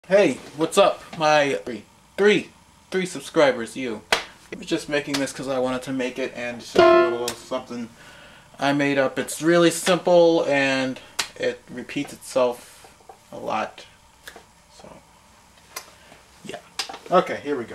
Hey, what's up? My three subscribers, you. I was just making this because I wanted to make it, and it's just a little something I made up. It's really simple and it repeats itself a lot. So, yeah. Okay, here we go.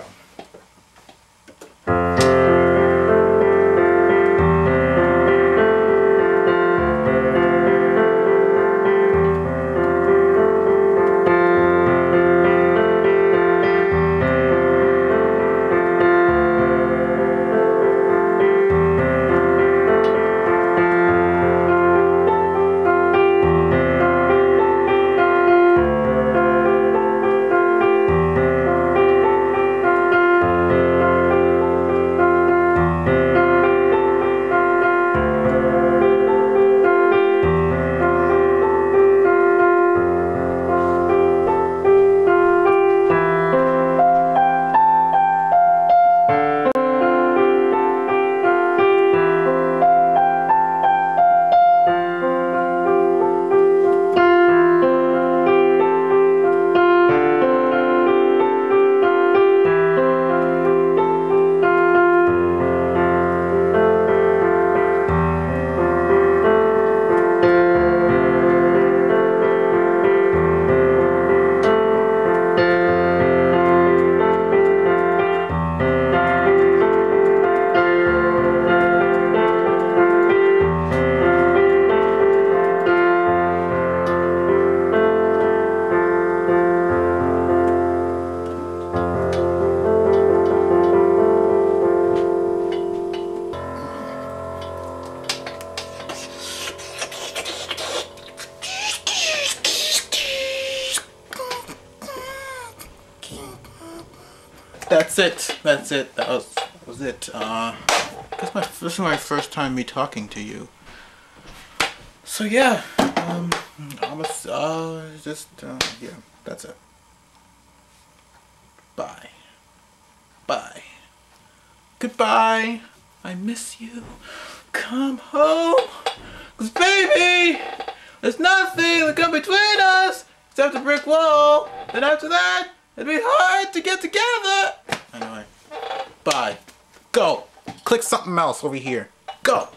That's it. That's it. That was it. This is my first time me talking to you. So yeah, yeah, that's it. Bye. Bye. Goodbye. I miss you. Come home. 'Cause baby, there's nothing that come between us except a brick wall. And after that, it'd be hard to get together. Anyway, bye. Go. Click something else over here. Go.